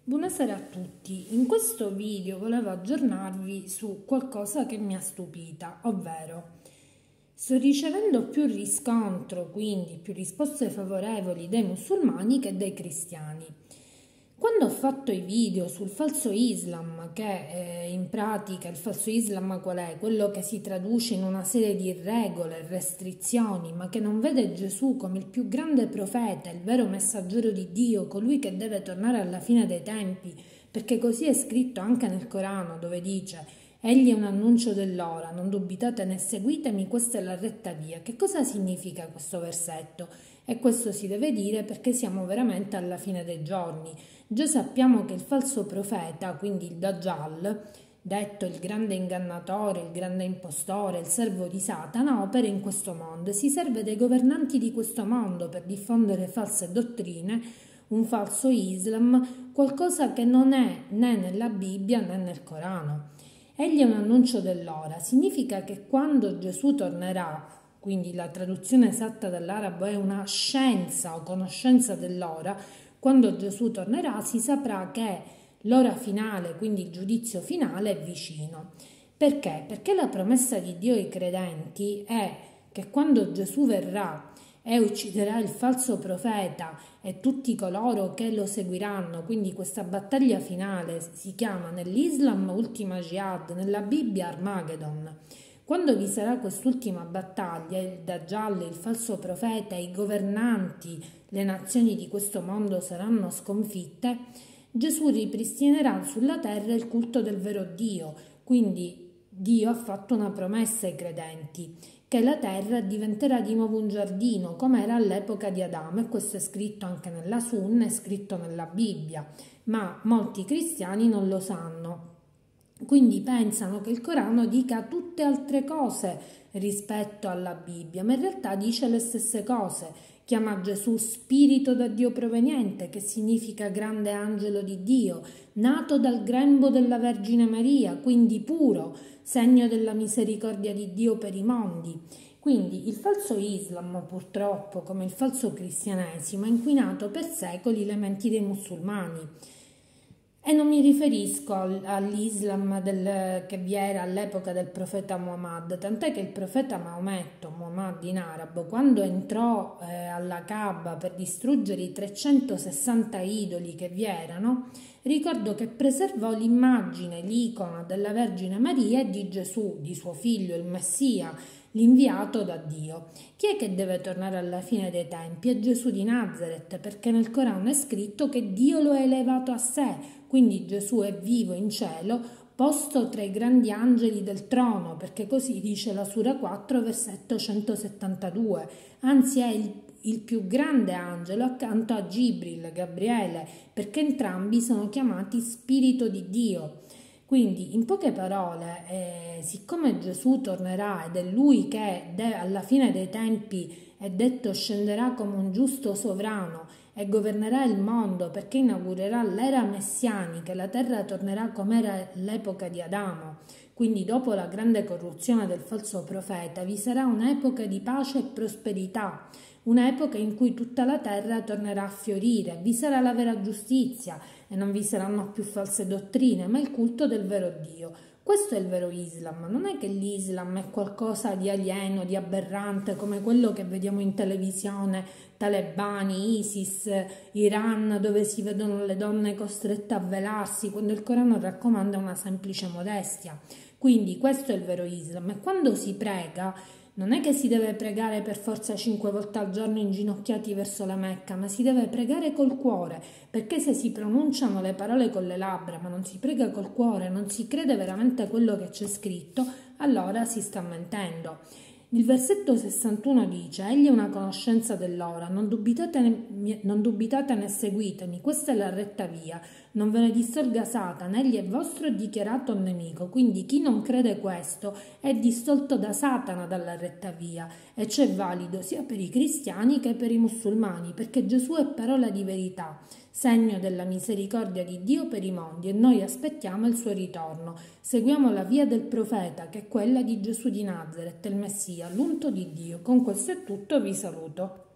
Buonasera a tutti, in questo video volevo aggiornarvi su qualcosa che mi ha stupita, ovvero sto ricevendo più riscontro, quindi più risposte favorevoli dai musulmani che dai cristiani. Quando ho fatto i video sul falso Islam, che in pratica il falso Islam qual è? Quello che si traduce in una serie di regole, restrizioni, ma che non vede Gesù come il più grande profeta, il vero messaggero di Dio, colui che deve tornare alla fine dei tempi, perché così è scritto anche nel Corano, dove dice: egli è un annuncio dell'ora, non dubitate né seguitemi, questa è la retta via. Che cosa significa questo versetto? E questo si deve dire perché siamo veramente alla fine dei giorni. Già sappiamo che il falso profeta, quindi il Dajjal, detto il grande ingannatore, il grande impostore, il servo di Satana, opera in questo mondo e si serve dei governanti di questo mondo per diffondere false dottrine, un falso Islam, qualcosa che non è né nella Bibbia né nel Corano. Egli è un annuncio dell'ora, significa che quando Gesù tornerà, quindi la traduzione esatta dall'arabo è una scienza o conoscenza dell'ora, quando Gesù tornerà si saprà che l'ora finale, quindi il giudizio finale, è vicino. Perché? Perché la promessa di Dio ai credenti è che quando Gesù verrà e ucciderà il falso profeta e tutti coloro che lo seguiranno, quindi questa battaglia finale si chiama nell'Islam Ultima Jihad, nella Bibbia Armageddon. Quando vi sarà quest'ultima battaglia, il Dajjal, il falso profeta, i governanti, le nazioni di questo mondo saranno sconfitte, Gesù ripristinerà sulla terra il culto del vero Dio. Quindi Dio ha fatto una promessa ai credenti, che la terra diventerà di nuovo un giardino, come era all'epoca di Adamo, e questo è scritto anche nella Sunna, è scritto nella Bibbia, ma molti cristiani non lo sanno. Quindi pensano che il Corano dica tutte altre cose rispetto alla Bibbia, ma in realtà dice le stesse cose. Chiama Gesù spirito da Dio proveniente, che significa grande angelo di Dio, nato dal grembo della Vergine Maria, quindi puro, segno della misericordia di Dio per i mondi. Quindi il falso Islam, purtroppo, come il falso cristianesimo, ha inquinato per secoli le menti dei musulmani. E non mi riferisco all'Islam che vi era all'epoca del profeta Muhammad, tant'è che il profeta Maometto, Muhammad in arabo, quando entrò alla Kaaba per distruggere i 360 idoli che vi erano, ricordo che preservò l'immagine, l'icona della Vergine Maria e di Gesù, di suo figlio, il Messia, l'inviato da Dio. Chi è che deve tornare alla fine dei tempi? È Gesù di Nazaret, perché nel Corano è scritto che Dio lo ha elevato a sé. Quindi Gesù è vivo in cielo, posto tra i grandi angeli del trono, perché così dice la Sura 4, versetto 172. Anzi è il più grande angelo accanto a Gibril, Gabriele, perché entrambi sono chiamati Spirito di Dio. Quindi, in poche parole, siccome Gesù tornerà ed è Lui che alla fine dei tempi è detto scenderà come un giusto sovrano e governerà il mondo perché inaugurerà l'era messianica, la terra tornerà come era l'epoca di Adamo. Quindi dopo la grande corruzione del falso profeta vi sarà un'epoca di pace e prosperità, un'epoca in cui tutta la terra tornerà a fiorire, vi sarà la vera giustizia e non vi saranno più false dottrine, ma il culto del vero Dio. Questo è il vero Islam, non è che l'Islam è qualcosa di alieno, di aberrante, come quello che vediamo in televisione, talebani, ISIS, Iran, dove si vedono le donne costrette a velarsi, quando il Corano raccomanda una semplice modestia. Quindi questo è il vero Islam, e quando si prega non è che si deve pregare per forza 5 volte al giorno inginocchiati verso la Mecca, ma si deve pregare col cuore, perché se si pronunciano le parole con le labbra ma non si prega col cuore, non si crede veramente a quello che c'è scritto, allora si sta mentendo. Il versetto 61 dice: egli è una conoscenza dell'ora, non dubitate né seguitemi, questa è la retta via, non ve ne distorga Satana, egli è vostro dichiarato nemico. Quindi chi non crede questo è distolto da Satana dalla retta via, e ciò è valido sia per i cristiani che per i musulmani, perché Gesù è parola di verità, segno della misericordia di Dio per i mondi, e noi aspettiamo il suo ritorno. Seguiamo la via del profeta, che è quella di Gesù di Nazaret, il Messia, l'unto di Dio. Con questo è tutto, vi saluto.